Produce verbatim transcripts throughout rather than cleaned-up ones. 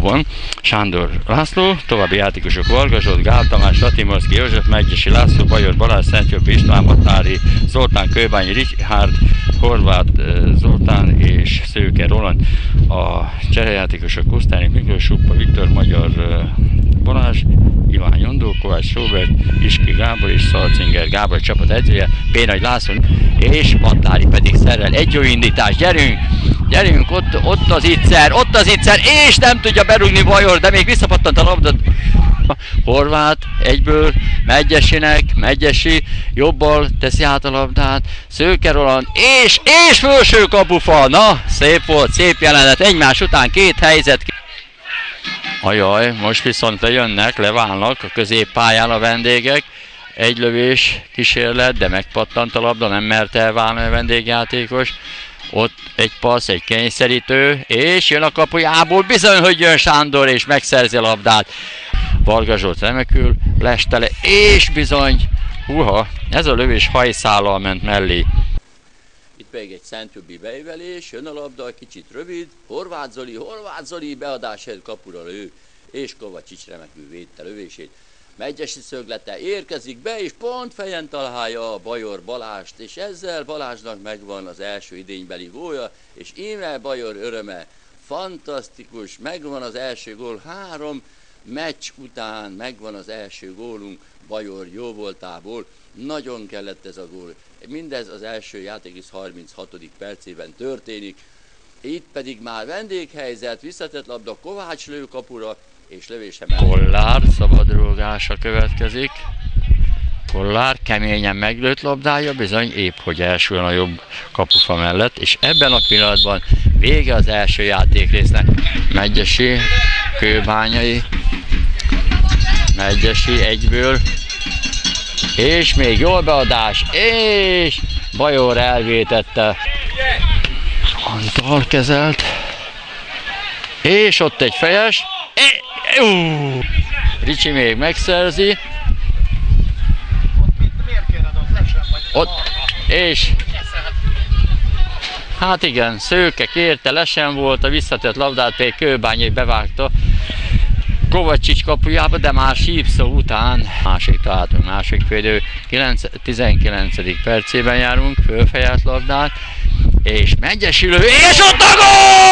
kapubon Sándor László, további játékosok Varga Zsolt, Gál Tamás, Ratimorszki József, Megyesi László, Bajor Balázs, Szentjobb István, Matári Zoltán, Kőbányi Richárd, Horváth Zoltán és Szőke Roland. A cserejátékosok Kosztányi Miklós, Suppa Viktor, Magyar Balázs, Iván Jondó, Kovács Róbert, Iski Gábor és Szalcinger Gábor csapat edzője, Bénagy László és Matári pedig szerel. Egy jó indítás, gyerünk! Gyerünk, ott, ott az Ittszer, ott az Ittszer, és nem tudja berúgni Bajor, de még visszapattant a labda. Horváth egyből Megyesinek, Megyesi jobbal teszi át a labdát, Szőke Roland, és, és felső kapufa, na, szép volt, szép jelenet, egymás után két helyzet. Ajaj, most viszont lejönnek, leválnak a középpályán a vendégek, egy lövés kísérlet, de megpattant a labda, nem merte elválni a vendégjátékos. Ott egy passz, egy kényszerítő, és jön a kapujából, bizony, hogy jön Sándor, és megszerzi a labdát. Varga Zsolt remekül lestele, és bizony, húha, ez a lövés hajszállal ment mellé. Itt pedig egy Szentjobbi beívelés, jön a labda, kicsit rövid, Horváth Zoli, Horváth Zoli beadásért kapura lő, és Kovacsics remekül védte lövését. Megyesi szöglete érkezik be, és pont fejen találja a Bajor Balást, és ezzel Balázsnak megvan az első idénybeli gólja, és íme Bajor öröme. Fantasztikus, megvan az első gól, három meccs után megvan az első gólunk Bajor jóvoltából. Nagyon kellett ez a gól. Mindez az első játékrész harminchatodik percében történik. Itt pedig már vendéghelyzet, visszatett labda, Kovács lő kapura, és lövése mellett. Kollár szabadrúgása következik. Kollár keményen meglőtt labdája, bizony épp hogy elsülön a jobb kapufa mellett, és ebben a pillanatban vége az első játékrésznek. Megyesi, Kőbányai, Megyesi egyből, és még jól beadás, és Bajor elvétette. Antal kezelt, és ott egy fejes, Uh, Ricsi még megszerzi. Ott, és hát igen, Szőke kérte, lesen volt, a visszatett labdát pedig Kőbányai bevágta Kovacsics kapujába, de már sípszó után másik találtunk, másik félidő, tizenkilencedik percében járunk, fölfejelt labdát, és Megyesi lő, és ott a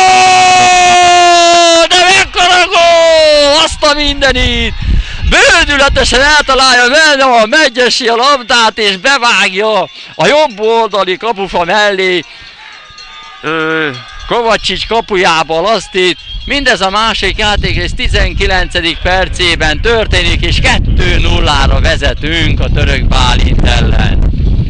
gól! De mekkora gól! Azt a mindenit! Bődületesen eltalálja a Megyesi a labdát, és bevágja a jobb oldali kapufa mellé ö, Kovacsics kapujából azt itt. Mindez a másik játékrész tizenkilencedik percében történik, és kettő nullára vezetünk a Török Bálint ellen.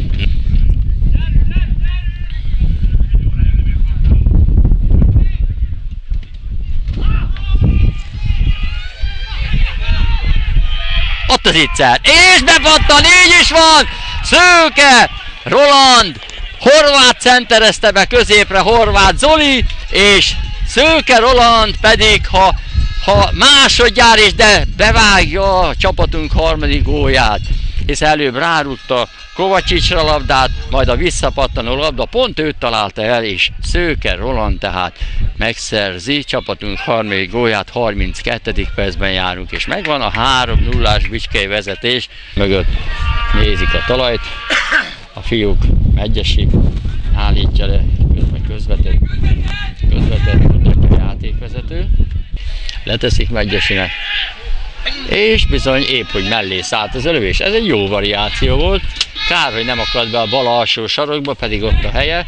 Ott az Ittszer, és bepattan, így is van! Szőke, Roland, Horváth centerezte be középre, Horváth Zoli, és Szőke Roland pedig, ha, ha másodjára is, de bevágja a csapatunk harmadik gólját, hisz előbb rárúgta Kovacsicsra labdát, majd a visszapattanó labda pont őt találta el, és Szőke Roland tehát megszerzi csapatunk harmadik gólját, harminckettedik percben járunk, és megvan a három nullás Bicskei vezetés. Mögött nézik a talajt, a fiúk, Megyesi állítja le, közben közvetett, közvetett mutatja a játékvezető, leteszik Megyesinek, és bizony épp hogy mellé szállt az lövés. Ez egy jó variáció volt, kár, hogy nem akadt be a bal alsó sarokba, pedig ott a helye.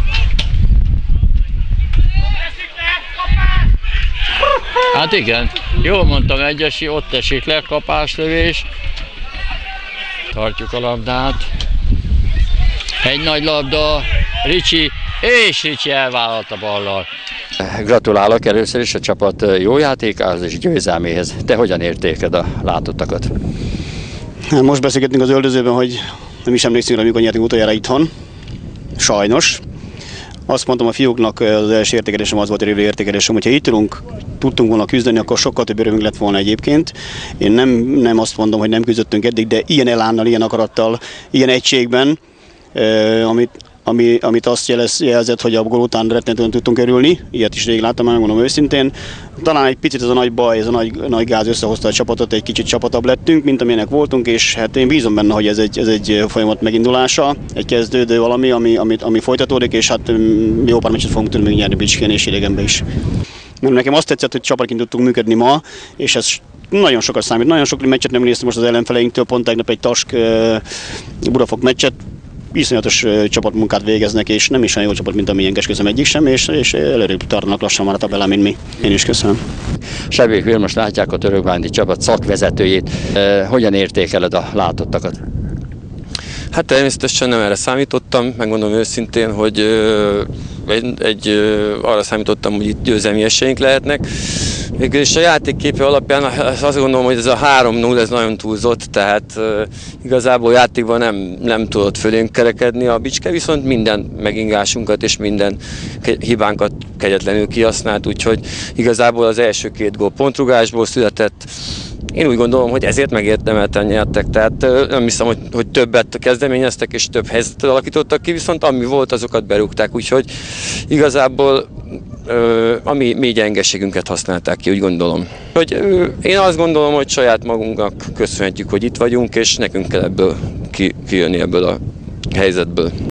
Hát igen, jól mondtam, Megyesi, ott esik le, kapáslövés. Tartjuk a labdát. Egy nagy labda, Ricsi, és Ricsi elvállalt a ballal. Gratulálok először is a csapat jó játékához és győzelméhez. Te hogyan értékeled a látottakat? Most beszélgetünk az öldözőben, hogy nem is emlékszünk, amikor nyertünk utoljára itthon. Sajnos. Azt mondtam a fiúknak, az első értékelésem az volt, a révő értékelésem, hogyha itt tudunk, tudtunk volna küzdeni, akkor sokkal több örömünk lett volna egyébként. Én nem, nem azt mondom, hogy nem küzdöttünk eddig, de ilyen elánnal, ilyen akarattal, ilyen egységben, eh, amit, ami, amit azt jelez, jelzett, hogy a gól után rettenetően tudtunk örülni. Ilyet is rég láttam, már megmondom őszintén. talán egy picit ez a nagy baj, ez a nagy, nagy gáz összehozta a csapatot, egy kicsit csapatabb lettünk, mint amilyenek voltunk, és hát én bízom benne, hogy ez egy, ez egy folyamat megindulása, egy kezdődő valami, ami, ami, ami folytatódik, és hát jó pár meccset fogunk tudni még nyerni Bicskén és idegenben is. Mert nekem azt tetszett, hogy csapatként tudtunk működni ma, és ez nagyon sokat számít. Nagyon sok meccset nem néztem most az ellenfeleinktől, pont tegnap egy Task Budafok meccset, iszonyatos csapatmunkát végeznek, és nem is olyan jó csapat, mint amilyen Kesküszöm egyik sem, és, és előrébb tartanak lassan már a tabellán, mint mi. Én is köszönöm. Sebék Vilmos, látják a Törökbándi csapat szakvezetőjét. E, hogyan értékeled a látottakat? Hát természetesen nem erre számítottam, megmondom őszintén, hogy ö, egy, egy, ö, arra számítottam, hogy itt győzelmi esélyeink lehetnek. És a játékképe alapján azt gondolom, hogy ez a három null ez nagyon túlzott, tehát ö, igazából játékban nem, nem tudott fölénk kerekedni a Bicske, viszont minden megingásunkat és minden hibánkat kegyetlenül kihasznált, úgyhogy igazából az első két gól pontrugásból született. Én úgy gondolom, hogy ezért megérdemelten nyertek, tehát nem hiszem, hogy, hogy többet kezdeményeztek és több helyzetet alakítottak ki, viszont ami volt, azokat berúgták, úgyhogy igazából ö, a mi, mi gyengeségünket használták ki, úgy gondolom. Hogy, ö, én azt gondolom, hogy saját magunknak köszönhetjük, hogy itt vagyunk, és nekünk kell ebből ki, kijönni ebből a helyzetből.